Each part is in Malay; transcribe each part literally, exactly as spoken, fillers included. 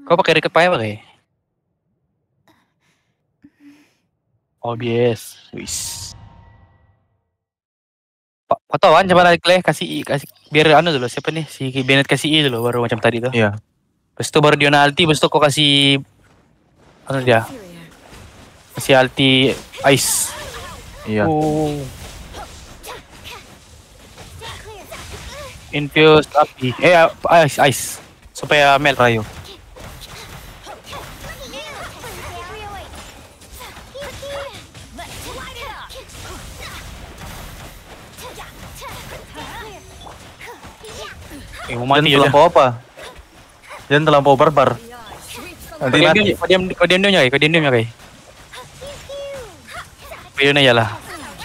Kau pakai record pakai pakai? O B S. Wis. Kau tahu kan coba lagi kasih I, kasih biar anu dulu siapa nih si Bennett kasih I dulu baru macam tadi tuh. Iya. Terus itu baru Diona ulti, terus itu kau kasih anu dia. Kasih ulti ice. Iya. Oh. Infused api. Eh ice ice supaya melt rayo. Eh, mau mati Jangan terlampau apa? Jangan terlampau barbar. Nanti kau mati. diam, kau diam, kau diam diamnya, kau diam diamnya, kau. Videonya ya lah.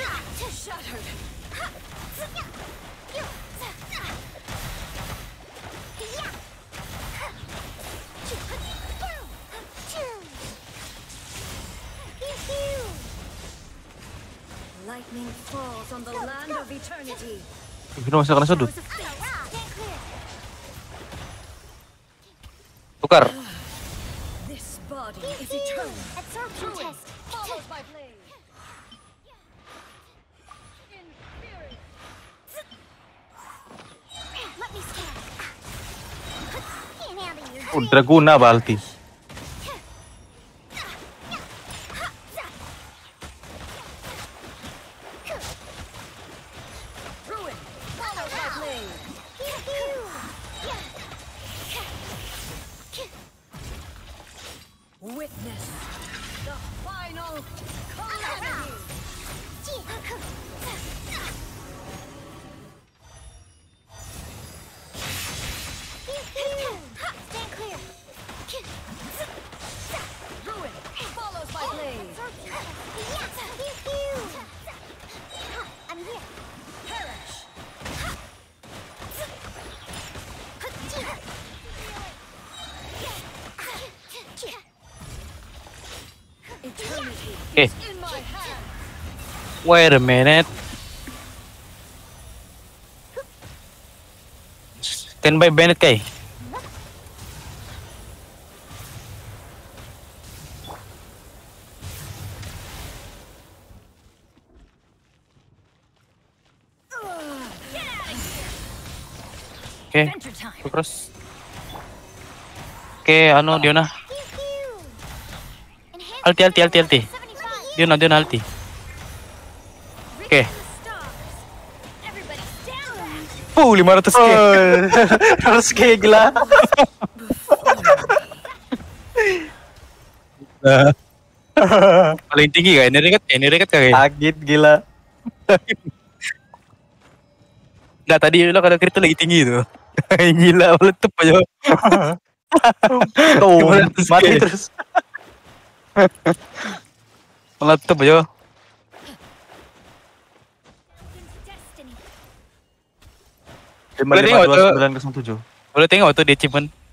Lightning falls on the land of eternity. Kita masih kena sudut. Tukar. This body is eternal. Absorption test followed by blade. Let me scan. Oh, Draguna balti. Ruin followed by blade. Witness the final calamity. Stand clear. Ruin follows by blade. I'm here. Perish. Eternity Okay. is in my hand. Wait a minute. Standby Bennett kay. Okay, Adventure time. terus. Okay, ano Diona? Alti, alti, alti, alti. Diona, Diona, alti. Okay. Everybody stand back. Oh, lima ratus K. Harus kayak gila. Paling tinggi kan? Ini rekat, ini rekat kagak? Agit gila. Enggak, tadi lo kata kripto lagi tinggi tuh. Gila, meletup aja. Tuh, lima ratus K. mati terus. Meletup aja. lima Boleh lima tengok dua tuh. sembilan nol tujuh. Boleh tengok tuh di achievement.